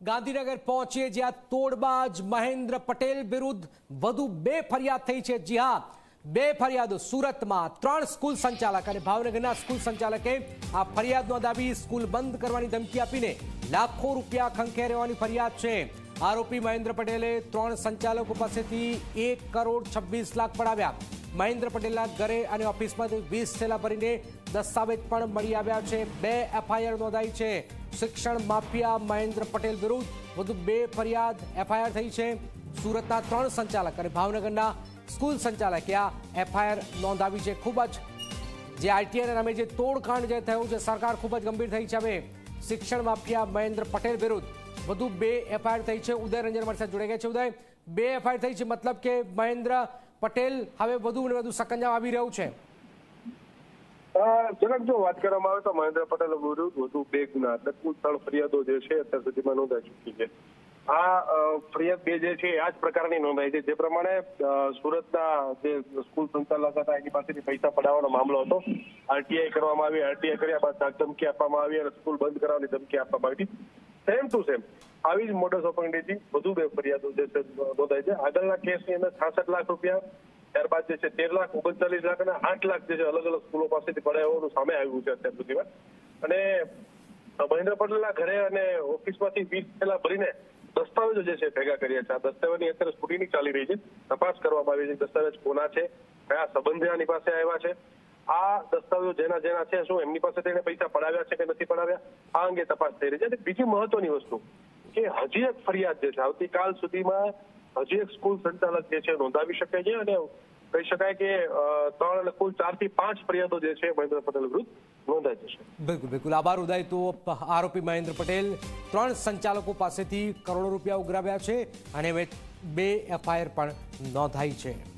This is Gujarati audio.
ગાંધીનગર પહોંચીએ જ્યાં તોડબાજ મહેન્દ્ર પટેલ વિરુદ્ધ વધુ 2 ફરિયાદ થઈ છે। જી હા, 2 ફરિયાદો સુરતમાં 3 સ્કૂલ સંચાલક અને ભાવનગરના સ્કૂલ સંચાલકે આ ફરિયાદ નોંધાવી સ્કૂલ બંધ કરવાની ધમકી આપીને લાખો રૂપિયા ખંખેરવાની ફરિયાદ છે। આરોપી મહેન્દ્ર પટેલે 3 સંચાલકો પાસેથી 1 કરોડ 26 લાખ પડાવ્યા। મહેન્દ્ર પટેલના ઘરે અને ઓફિસમાંથી 20 થેલા ભરીને દસ્તાવેજ પણ મળી આવ્યા છે। 2 એફઆઈઆર નોંધાઈ છે। શિક્ષણ માફિયા મહેન્દ્ર પટેલ વિરુદ્ધ વધુ 2 ફરિયાદ એફઆઈઆર થઈ છે। સુરતના 3 સંચાલક અને ભાવનગરના સ્કૂલ સંચાલકે આ એફઆઈઆર નોંધાવી છે। ખૂબ જ જે આઈટીઆઈના નામે જે તોડકાંડ જે થયું છે, સરકાર ખૂબ જ ગંભીર થઈ છે। હવે શિક્ષણ માફિયા મહેન્દ્ર પટેલ વિરુદ્ધ વધુ 2 એફઆઈઆર થઈ છે। ઉદય રંજન મારી સાથે જોડાઈ ગયા છે। ઉદય, 2 એફઆઈઆર થઈ છે, મતલબ કે મહેન્દ્ર પટેલ હવે વધુ ને વધુ સકંજામાં આવી રહ્યું છે। જનક, જો વાત કરવામાં આવે તો મહેન્દ્ર પટેલ વિરુદ્ધ વધુ 2 ગુના એટલે કુલ 3 ફરિયાદો જે છે અત્યાર સુધીમાં નોંધાઈ ચૂકી છે। આ ફરિયાદ 2 જે છે આ જ પ્રકારની નોંધાઈ છે, જે પ્રમાણે સુરતના જે સ્કૂલ સંચાલક હતા એની પાસેથી પૈસા પડાવવાનો મામલો હતો। આરટીઆઈ કરવામાં આવી, આરટીઆઈ કર્યા બાદ ધમકી આપવામાં આવી અને સ્કૂલ બંધ કરાવવાની ધમકી આપવામાં આવી। સેમ ટુ સેમ આવી જ મોડસ ઓપરેન્ડીથી વધુ 2 ફરિયાદો જે છે નોંધાઈ છે। આગળના કેસની અંદર 66 લાખ રૂપિયા, ત્યારબાદ જે છે 13 લાખ, 39 લાખ અને 8 લાખ જે છે અલગ અલગ સ્કૂલો પાસેથી પડ્યા હોવાનું સામે આવ્યું છે અત્યાર સુધીમાં। અને મહેન્દ્ર પટેલના ઘરે અને ઓફિસમાંથી 20 થેલા ભરીને દસ્તાવેજો જે છે ભેગા કર્યા છે। આ દસ્તાવેજની અત્યારે સ્ક્રુટિની ચાલી રહી છે, તપાસ કરવામાં આવી છે। દસ્તાવેજ કોના છે, કયા સંબંધે આની પાસે આવ્યા છે, આ દસ્તાવેજો જેના છે શું એમની પાસે તેને પૈસા પડાવ્યા છે કે નથી પડાવ્યા, આ અંગે તપાસ થઈ રહી છે। અને બીજી મહત્વની વસ્તુ કે હજી એક ફરિયાદ જે છે આવતીકાલ સુધીમાં હજી એક સ્કૂલ સંચાલક જે છે નોંધાવી શકે છે અને કહી શકાય કે 3 અને કુલ 4 થી 5 ફરિયાદો જે છે મહેન્દ્ર પટેલ વિરુદ્ધ નોંધાઈ જશે। બિલકુલ બિલકુલ, આભાર ઉદય। તો આરોપી મહેન્દ્ર પટેલ 3 સંચાલકો પાસેથી કરોડો રૂપિયા ઉઘરાવ્યા છે અને હવે 2 એફઆઈઆર પણ નોંધાઈ છે।